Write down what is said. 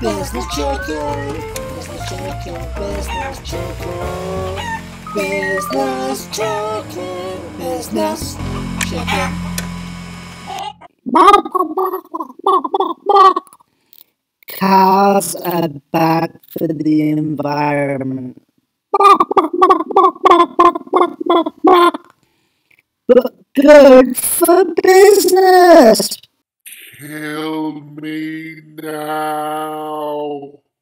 Business chicken, business chicken, business chicken, business chicken, business chicken. Cows are bad for the environment, but good for business. Kill me now.